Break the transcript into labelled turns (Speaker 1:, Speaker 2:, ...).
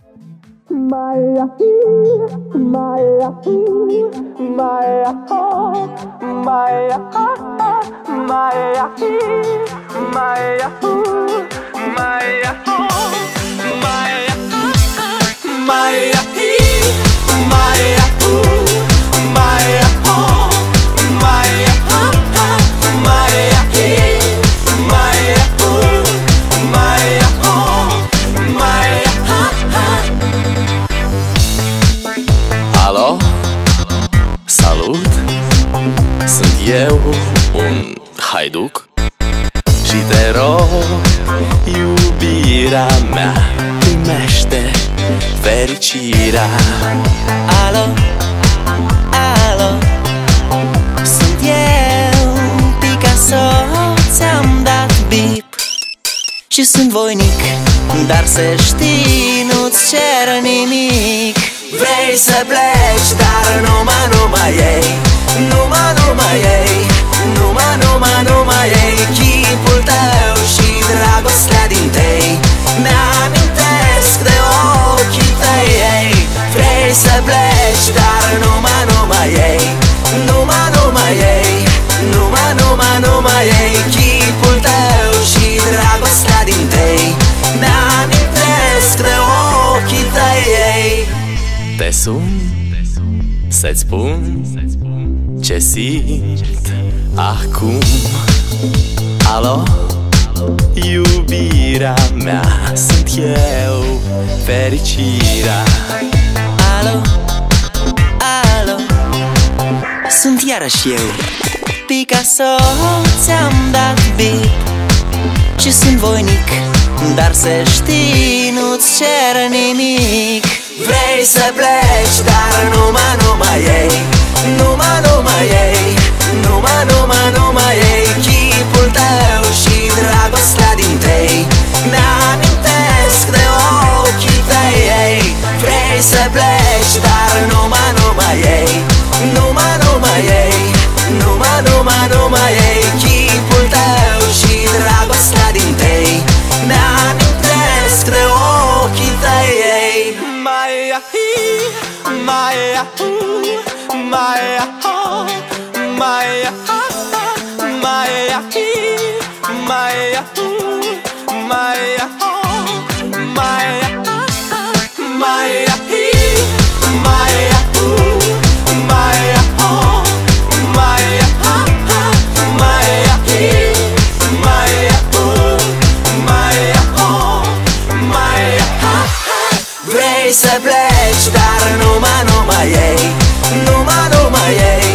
Speaker 1: Maya, Maya, Maya, Maya, Maya, Maya, Maya, Maya, Maya,
Speaker 2: Alo? Salut! Sunt eu, un haiduc și te rog, iubirea mea, primește fericirea.
Speaker 3: Alo, alo, sunt eu, Picasso, ți-am dat bip și sunt voinic, dar să știi, nu-ți cer nimic. Vrei să pleci, dar numai ei, numai ei, numai ei, chipul tău și dragostea din tei mi-amintesc de ochii tăi, ei. Vrei să pleci, dar numai ei, numai ei, numai ei, chipul tău și dragostea din tei mi-amintesc de ochii tăi, ei.
Speaker 2: Te sun să-ți spun ce simt acum. Alo? Iubirea mea, sunt eu, fericirea.
Speaker 3: Alo, alo, sunt iarăși eu, Picasso, ți-am dat bip și sunt voinic, dar să știi, nu-ți cer nimic. Vrei să pleci, dar numai ei, numai ei, numai ei, chipul tău și dragostea din tei mi-amintesc de ochii tăi, ei. Vrei să pleci, dar numai ei, numai ei, numai ei, chipul tău și dragostea din tei mi-amintesc de ochii tăi, ei.
Speaker 2: Maya, Maya, Maya, Maya, Maya, Maya, Maya, Maya, Maya,
Speaker 3: Vrei să pleci, dar numai ei, numai ei,